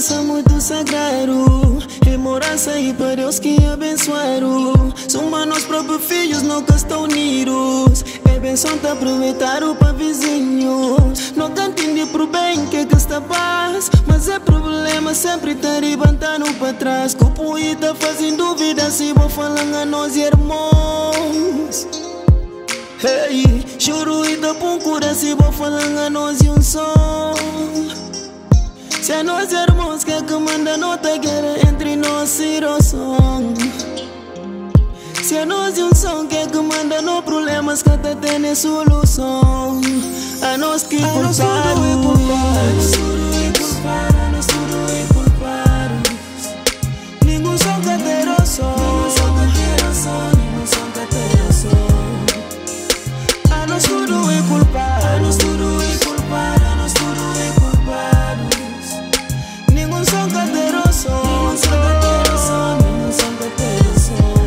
morança muito sagrado, é morança e para Deus que abençoaram. Somos nós próprios filhos, nunca estão unidos. É benção te aproveitar para vizinhos. Não te entendi pro bem que está paz, mas é problema sempre tá levantando para trás. Que o poeta fazendo dúvida se vou falando a nós irmãos. Hey, choro e da procura se vou falando a nós e um som. Se é nós irmãos que manda nota guerra entre nós e o som. Se é nós e um som que manda no problemas que até tem solução. A nós que culpados, a nós tudo é culpado, a nós tudo é culpado. Nenhum som que ter o som, nenhum som que ter o som, nenhum som que ter o som. A nós tudo é culpado, a nós tudo é culpado, a nós tudo é culpado. Nenhum som que ter o som, nenhum som que ter o som, nenhum som que ter o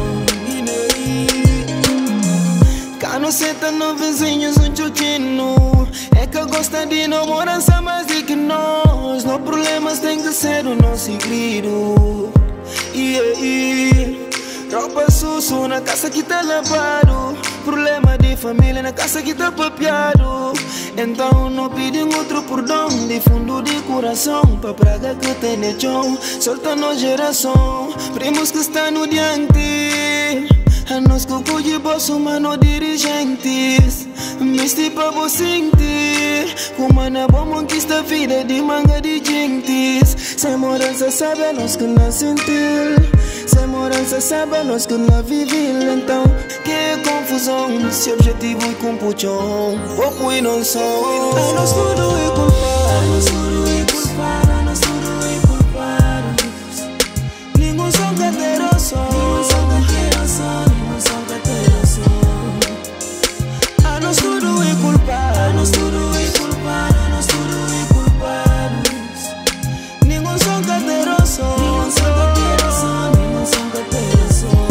som. Cano senta no vizinhos um chuchino. É que gosta de não morança mais do que nós. No problemas tem que ser o nosso segredo. Roupa sujo na casa que tá lavado. Problema de família na casa que tá papiado. Então não pedem outro perdão de fundo de coração. Pra praga que tem de chão. Solta na geração. Primos que estão no diante. A nós que cuide bolso, mano, dirigentes. Misti pra você sentir. Como na bom conquista a vida de manga de gentes. Sem morança sabe a nós que não sentir. Sem morança sabe a nós que não viver. Então, que confusão. Se objetivo é com puxão, pouco e não são. A nós tudo é culpado, a nós tudo é culpado, a nós tudo é culpado. Nenhum som que ter o som, nenhum som que ter o som, nenhum som que ter o som. A nós tudo é culpado, a nós tudo é culpado, a nós tudo é culpado. Nenhum som que ter o som, nenhum som que ter o som, nenhum som que ter o som.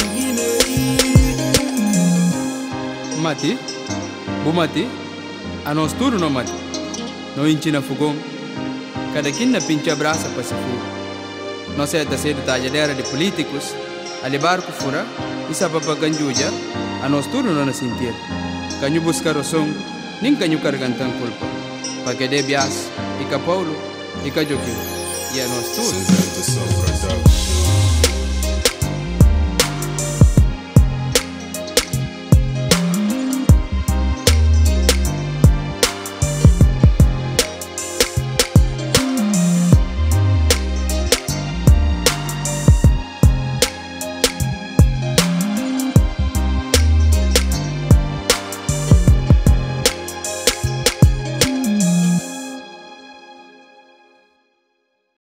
Mati, bu mati, a nós tudo não mati. Não enchina fogão, cada quem na pincha braça para se fogo. Nós é da ser talhadeira de políticos, a levar com fura, e sabe para ganjuja, a nós tudo não nos sentir. Canho buscar o som, nem canho carregar tão culpa. Para que dê bias, e ca Paulo, e ca Joaquim, e a nós tudo.